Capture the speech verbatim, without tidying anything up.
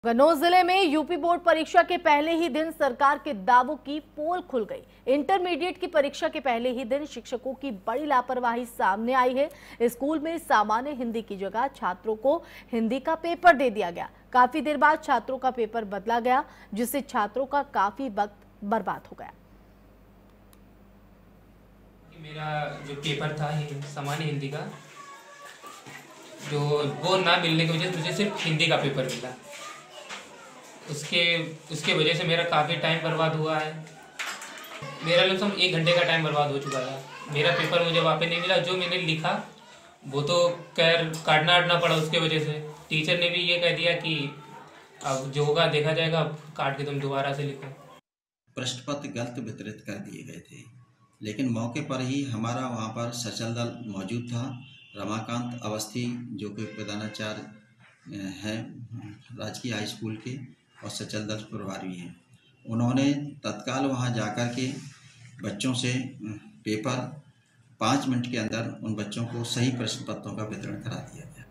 कन्नौज जिले में UP board परीक्षा के पहले ही दिन सरकार के दावों की पोल खुल गई। इंटरमीडिएट की परीक्षा के पहले ही दिन शिक्षकों की बड़ी लापरवाही सामने आई है। स्कूल में सामान्य हिंदी की जगह छात्रों को हिंदी का पेपर दे दिया गया। काफी देर बाद छात्रों का पेपर बदला गया, जिससे छात्रों का काफी वक्त बर्बाद हो गया। मेरा जो पेपर था सामान्य हिंदी का, जो वो ना मिलने की वजह से मुझे सिर्फ हिंदी का पेपर मिला। उसके उसके वजह से मेरा काफ़ी टाइम बर्बाद हुआ है। मेरा लगभग एक घंटे का टाइम बर्बाद हो चुका था। मेरा पेपर मुझे वापस नहीं मिला। जो मैंने लिखा वो तो खैर काटना आटना पड़ा। उसके वजह से टीचर ने भी ये कह दिया कि अब जो होगा देखा जाएगा, अब काट के तुम दोबारा से लिखो। प्रश्न पत्र गलत वितरित कर दिए गए थे, लेकिन मौके पर ही हमारा वहाँ पर सचल दल मौजूद था। रमाकांत अवस्थी जो कि प्रधानाचार्य हैं राजकीय हाई स्कूल के और सचल दल प्रभारी हैं, उन्होंने तत्काल वहां जाकर के बच्चों से पेपर पाँच मिनट के अंदर उन बच्चों को सही प्रश्न पत्रों का वितरण करा दिया गया।